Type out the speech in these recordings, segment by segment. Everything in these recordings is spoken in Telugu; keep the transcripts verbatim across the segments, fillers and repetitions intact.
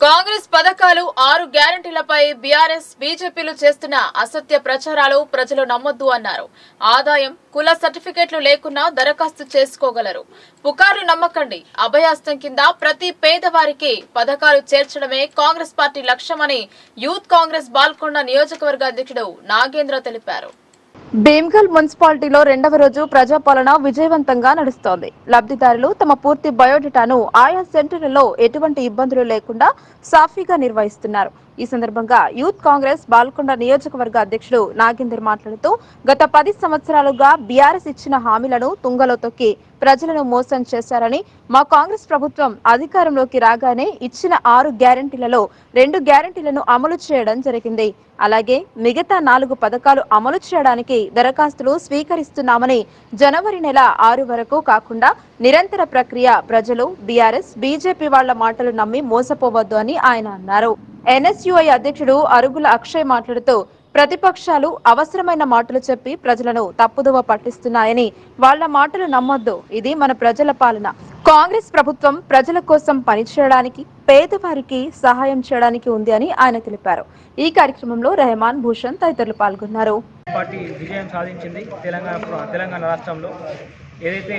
కాంగ్రెస్ పథకాలు ఆరు గ్యారంటీలపై బీఆర్ఎస్ బీజేపీలు చేస్తున్న అసత్య ప్రచారాలు ప్రజలు నమ్మొద్దు అన్నారు. ఆదాయం కుల సర్టిఫికెట్లు లేకున్నా దరఖాస్తు చేసుకోగలరు. పుకార్లు నమ్మకండి. అభయాస్తం కింద ప్రతి పేదవారికి పథకాలు చేర్చడమే కాంగ్రెస్ పార్టీ లక్ష్యమని యూత్ కాంగ్రెస్ బాల్కొండ నియోజకవర్గ అధ్యక్షుడు నాగేంద్ర తెలిపారు. భీమ్గల్ మున్సిపాలిటీలో రెండవ రోజు ప్రజాపాలన విజయవంతంగా నడుస్తోంది. లబ్ధిదారులు తమ పూర్తి బయోడేటాను ఆయా సెంటర్లలో ఎటువంటి ఇబ్బందులు లేకుండా సాఫీగా నిర్వహిస్తున్నారు. ఈ సందర్భంగా యూత్ కాంగ్రెస్ బాల్కొండ నియోజకవర్గ అధ్యక్షుడు నాగేందర్ మాట్లాడుతూ గత పది సంవత్సరాలుగా బీఆర్ఎస్ ఇచ్చిన హామీలను తుంగలో తొక్కి ప్రజలను మోసం చేశారని, మా కాంగ్రెస్ ప్రభుత్వం అధికారంలోకి రాగానే ఇచ్చిన ఆరు గ్యారంటీలలో రెండు గ్యారంటీలను అమలు చేయడం జరిగింది. అలాగే మిగతా నాలుగు పథకాలు అమలు చేయడానికి దరఖాస్తులు స్వీకరిస్తున్నామని, జనవరి నెల ఆరు వరకు కాకుండా నిరంతర ప్రక్రియ. ప్రజలు బీఆర్ఎస్ బీజేపీ వాళ్ల మాటలు నమ్మి మోసపోవద్దు అని ఆయన అన్నారు. ఎన్ఎస్యుఐ అధ్యక్షుడు అరుగుల అక్షయ్ మాట్లాడుతూ ప్రతిపక్షాలు అవసరమైన మాటలు చెప్పి ప్రజలను తప్పుదోవ పట్టిస్తున్నాయని, వాళ్ల మాటలు నమ్మొద్దు. ఇది మన ప్రజల పాలన. కాంగ్రెస్ ప్రభుత్వం ప్రజల కోసం పనిచేయడానికి, పేదవారికి సహాయం చేయడానికి ఉంది అని ఆయన తెలిపారు. ఈ కార్యక్రమంలో రెహమాన్, భూషణ్ తదితరులు పాల్గొన్నారు. పార్టీ విజయం సాధించింది తెలంగాణ తెలంగాణ రాష్ట్రంలో. ఏదైతే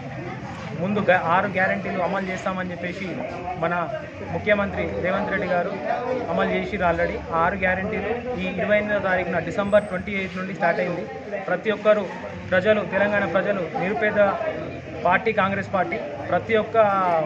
ముందు ఆరు గ్యారంటీలు అమలు చేస్తామని చెప్పేసి మన ముఖ్యమంత్రి రేవంత్ రెడ్డి గారు అమలు చేసిరు. ఆల్రెడీ ఆరు గ్యారంటీలు ఈ ఇరవై ఎనిమిదో తారీఖున డిసెంబర్ ట్వంటీ ఎయిత్ నుండి స్టార్ట్ అయింది. ప్రతి ఒక్కరు ప్రజలు, తెలంగాణ ప్రజలు, నిరుపేద పార్టీ కాంగ్రెస్ పార్టీ ప్రతి ఒక్క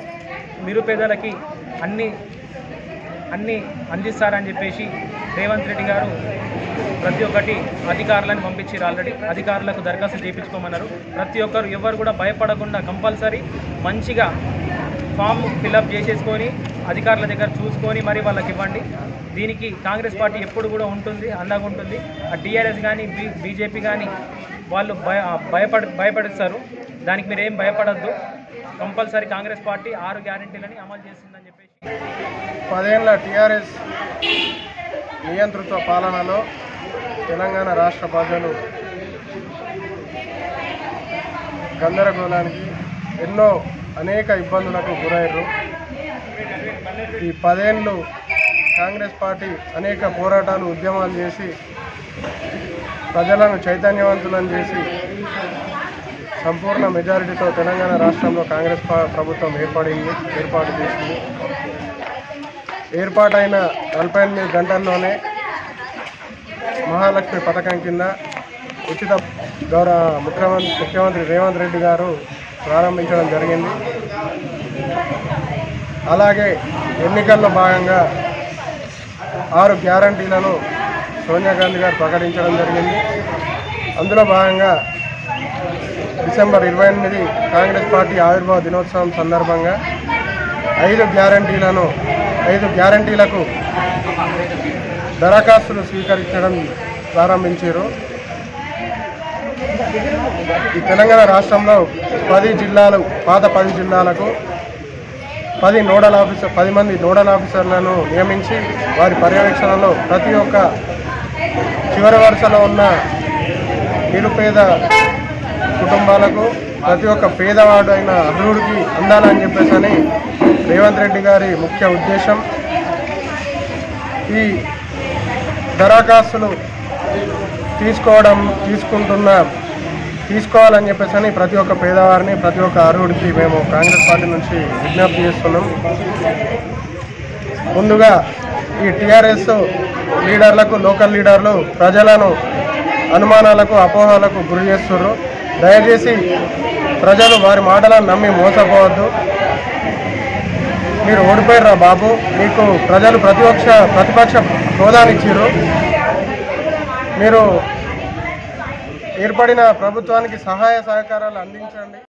నిరుపేదలకి అన్ని అన్ని అందిస్తారని చెప్పేసి రేవంత్ రెడ్డి గారు ప్రతి ఒక్కటి అధికారులను పంపించారు. ఆల్రెడీ అధికారులకు దరఖాస్తు చేయించుకోమన్నారు. ప్రతి ఒక్కరు ఎవరు కూడా భయపడకుండా కంపల్సరీ మంచిగా ఫామ్ ఫిలప్ చేసేసుకొని అధికారుల దగ్గర చూసుకొని మరి వాళ్ళకి ఇవ్వండి. దీనికి కాంగ్రెస్ పార్టీ ఎప్పుడు కూడా ఉంటుంది, అండగా ఉంటుంది. ఆ టీఆర్ఎస్ కానీ బీ బీజేపీ కానీ వాళ్ళు భయ భయపడ భయపడిస్తారు. దానికి మీరు ఏం భయపడద్దు. కంపల్సరీ కాంగ్రెస్ పార్టీ ఆరు గ్యారెంటీలని అమలు చేస్తుందని చెప్పేసి పదేళ్ల టీఆర్ఎస్ నియంతృత్వ పాలనలో తెలంగాణ రాష్ట్ర ప్రజలు గందరగోళానికి, ఎన్నో అనేక ఇబ్బందులకు గురయ్యారు. ఈ పదేళ్ళు కాంగ్రెస్ పార్టీ అనేక పోరాటాలు, ఉద్యమాలు చేసి ప్రజలను చైతన్యవంతులను చేసి సంపూర్ణ మెజారిటీతో తెలంగాణ రాష్ట్రంలో కాంగ్రెస్ ప్రభుత్వం ఏర్పడింది ఏర్పాటు చేసింది. ఏర్పాటైన నలభై ఎనిమిది గంటల్లోనే మహాలక్ష్మి పథకం కింద ఉచిత గౌరవ ముఖ్యమంత్రి ముఖ్యమంత్రి రేవంత్ రెడ్డి గారు ప్రారంభించడం జరిగింది. అలాగే ఎన్నికల్లో భాగంగా ఆరు గ్యారంటీలను సోనియా గాంధీ గారు ప్రకటించడం జరిగింది. అందులో భాగంగా డిసెంబర్ ఇరవై ఎనిమిది కాంగ్రెస్ పార్టీ ఆవిర్భావ దినోత్సవం సందర్భంగా ఐదు గ్యారంటీలను ఐదు గ్యారంటీలకు దరఖాస్తులు స్వీకరించడం ప్రారంభించారు. ఈ తెలంగాణ రాష్ట్రంలో పది జిల్లాలు పాత పది జిల్లాలకు పది నోడల్ ఆఫీసర్ పది మంది నోడల్ ఆఫీసర్లను నియమించి వారి పర్యవేక్షణలో ప్రతి ఒక్క చివరి వరుసలో ఉన్న నిరుపేద కుటుంబాలకు, ప్రతి ఒక్క పేదవాడు అయిన అర్హుడికి అందాలని చెప్పేసి అని రేవంత్ రెడ్డి గారి ముఖ్య ఉద్దేశం. ఈ దరఖాస్తులు తీసుకోవడం తీసుకుంటున్న తీసుకోవాలని చెప్పేసి అని ప్రతి ఒక్క పేదవారిని, ప్రతి ఒక్క అర్హుడికి మేము కాంగ్రెస్ పార్టీ నుంచి విజ్ఞప్తి చేస్తున్నాం. ముందుగా ఈ టీఆర్ఎస్ లీడర్లకు, లోకల్ లీడర్లు ప్రజలను అనుమానాలకు, అపోహలకు గురి చేస్తున్నారు. దయచేసి ప్రజలు వారి మాటలను నమ్మి మోసపోవద్దు. మీరు ఓడిపోయారా బాబు, మీకు ప్రజలు ప్రతిపక్ష ప్రతిపక్ష హోదాని ఇచ్చారు. మీరు ఏర్పడిన ప్రభుత్వానికి సహాయ సహకారాలు అందించండి.